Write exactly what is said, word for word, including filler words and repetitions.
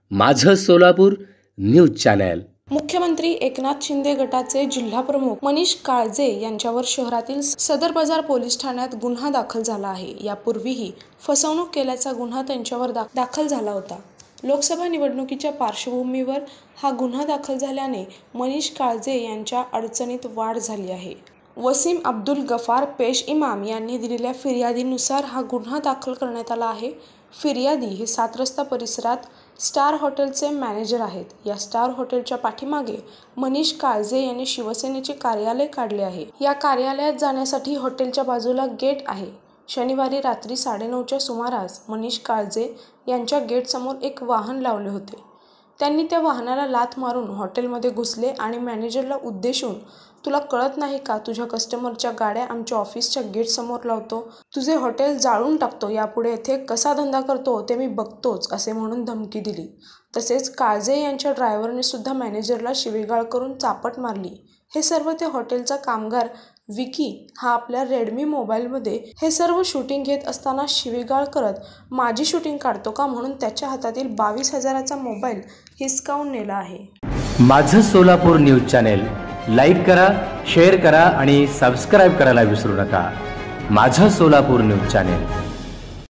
माझं Solapur news channel. मुख्यमंत्री एकनाथ शिंदे गटाचे जिल्हा प्रमुख मनीष काळजे यांच्यावर शहरातील सदर बाजार पोलीस ठाण्यात गुन्हा दाखल झाला आहे। यापूर्वीही फसवणूक केल्याचा गुन्हा त्यांच्यावर दा, दाखल झाला होता। लोकसभा निवडणुकीच्या पार्श्वभूमीवर हा गुन्हा दाखल झाल्याने मनीष काळजे यांच्या अडचणीत वाढ झाली आहे। वसीम अब्दुल गफार पेश इमाम यांनी दिलेल्या फिर्यादीनुसार हा गुन्हा दाखल करण्यात आला आहे। फिर्यादी हे सात रस्ता परिसरात स्टार हॉटेलचे मॅनेजर आहेत। या स्टार हॉटेलच्या पाठीमागे मनीष काळजे यांनी शिवसेनेचे कार्यालय काढले आहे। या कार्यालयात जाण्यासाठी हॉटेलच्या बाजूला गेट आहे। शनिवारी रात्री साडेनऊच्या सुमारास मनीष काळजे यांच्या गेटसमोर एक वाहन लावले होते। त्यांनी त्या वाहनाला लाथ मारून हॉटेलमध्ये घुसले आणि मॅनेजरला उद्देशून, तुला कळत नाही का, तुझ्या कस्टमरच्या गाड्या आमच्या ऑफिसच्या गेट समोर लावतो, तुझे हॉटेल जाळून टाकतो, यापुढे येथे कसा धंदा करतो ते मी बघतोच, असे म्हणून धमकी दिली। तसेच काळजे यांच्या ड्रायव्हरने सुद्धा मॅनेजरला शिवीगाळ करून चापट मारली। हे सर्व ते हॉटेलचा कामगार विकी हा आपल्या रेडमी मोबाईलमध्ये हे सर्व शूटिंग घेत असताना शिवीगाळ करत माझी शूटिंग काढतो का म्हणून त्याच्या हातातील बावीस हजाराचा मोबाईल हिसकावून नेला आहे। माझं सोलापूर न्यूज चॅनल लाईक करा, शेअर करा आणि सबस्क्राईब करायला विसरू नका। माझं सोलापूर न्यूज चॅनल।